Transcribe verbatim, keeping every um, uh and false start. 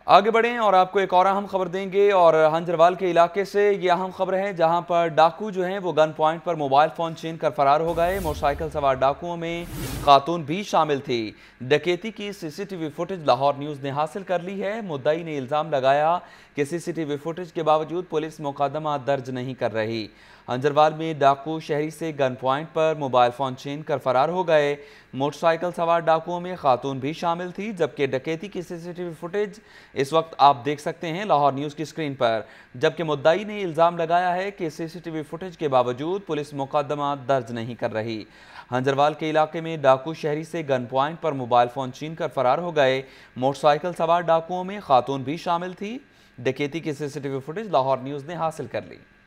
आगे बढ़ें और आपको एक और अहम खबर देंगे और हंजरवाल के इलाके से ये अहम खबर है जहां पर डाकू जो हैं वो गन पॉइंट पर मोबाइल फ़ोन छीन कर फरार हो गए। मोटरसाइकिल सवार डाकुओं में खातून भी शामिल थी। डकैती की सीसीटीवी फुटेज लाहौर न्यूज़ ने हासिल कर ली है। मुद्दई ने इल्ज़ाम लगाया कि सीसीटीवी फुटेज के बावजूद पुलिस मुकदमा दर्ज नहीं कर रही। हंजरवाल में डाकू शहरी से गन पॉइंट पर मोबाइल फ़ोन छीन कर फरार हो गए। मोटरसाइकिल सवार डाकुओं में खातून भी शामिल थी, जबकि डकैती की सीसीटीवी फुटेज इस वक्त आप देख सकते हैं लाहौर न्यूज़ की स्क्रीन पर। जबकि मुद्दई ने इल्ज़ाम लगाया है कि सीसीटीवी फुटेज के बावजूद पुलिस मुकदमा दर्ज नहीं कर रही। हंजरवाल के इलाके में डाकू शहरी से गन पॉइंट पर मोबाइल फ़ोन छीन कर फरार हो गए। मोटरसाइकिल सवार डाकुओं में खातून भी शामिल थी। डकैती की सीसीटीवी फुटेज लाहौर न्यूज़ ने हासिल कर ली।